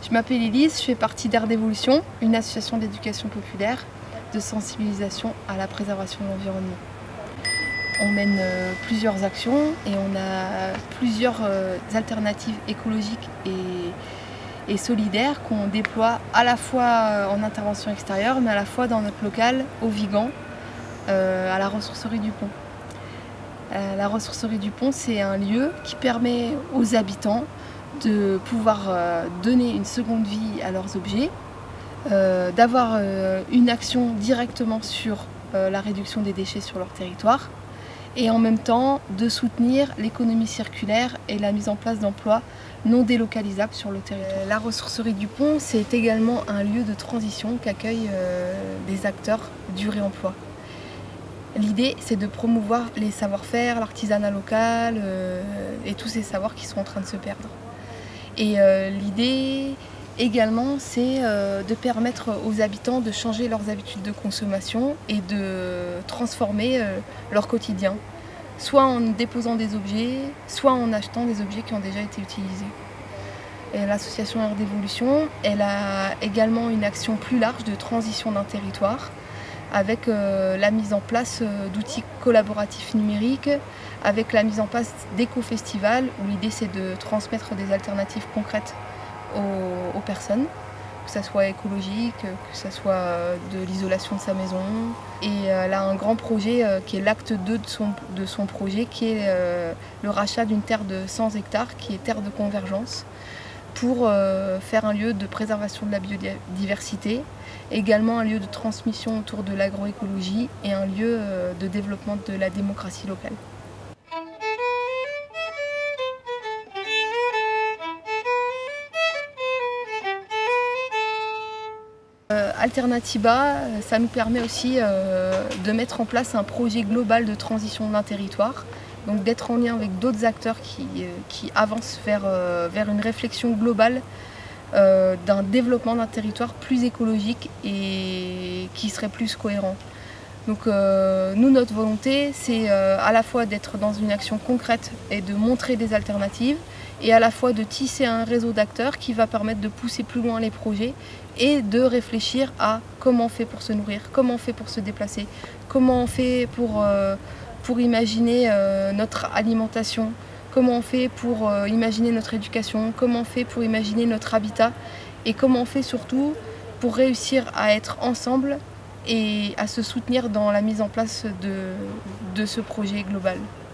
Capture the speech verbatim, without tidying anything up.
Je m'appelle Elise, je fais partie d'Air d'Évolution, une association d'éducation populaire de sensibilisation à la préservation de l'environnement. On mène euh, plusieurs actions et on a plusieurs euh, alternatives écologiques et, et solidaires qu'on déploie à la fois en intervention extérieure mais à la fois dans notre local, au Vigan, euh, à la ressourcerie du Pont. Euh, la ressourcerie du Pont, c'est un lieu qui permet aux habitants de pouvoir euh, donner une seconde vie à leurs objets, euh, d'avoir euh, une action directement sur euh, la réduction des déchets sur leur territoire et en même temps de soutenir l'économie circulaire et la mise en place d'emplois non délocalisables sur le territoire. Euh, la ressourcerie du Pont, c'est également un lieu de transition qu'accueillent euh, des acteurs du réemploi. L'idée, c'est de promouvoir les savoir-faire, l'artisanat local euh, et tous ces savoirs qui sont en train de se perdre. Et euh, l'idée également, c'est euh, de permettre aux habitants de changer leurs habitudes de consommation et de transformer euh, leur quotidien, soit en déposant des objets, soit en achetant des objets qui ont déjà été utilisés. L'association Air d'Évolution, elle a également une action plus large de transition d'un territoire, avec euh, la mise en place euh, d'outils collaboratifs numériques, avec la mise en place d'éco-festivals où l'idée c'est de transmettre des alternatives concrètes aux, aux personnes, que ce soit écologique, que ce soit de l'isolation de sa maison. Et elle a un grand projet euh, qui est l'acte deux de son, de son projet, qui est euh, le rachat d'une terre de cent hectares, qui est terre de convergence, pour euh, faire un lieu de préservation de la biodiversité, également un lieu de transmission autour de l'agroécologie et un lieu euh, de développement de la démocratie locale. Euh, Alternatiba, ça nous permet aussi euh, de mettre en place un projet global de transition d'un territoire, donc d'être en lien avec d'autres acteurs qui, euh, qui avancent vers, euh, vers une réflexion globale euh, d'un développement d'un territoire plus écologique et qui serait plus cohérent. Donc euh, nous, notre volonté, c'est euh, à la fois d'être dans une action concrète et de montrer des alternatives, et à la fois de tisser un réseau d'acteurs qui va permettre de pousser plus loin les projets et de réfléchir à comment on fait pour se nourrir, comment on fait pour se déplacer, comment on fait pour, euh, pour imaginer euh, notre alimentation, comment on fait pour euh, imaginer notre éducation, comment on fait pour imaginer notre habitat et comment on fait surtout pour réussir à être ensemble et à se soutenir dans la mise en place de, de ce projet global.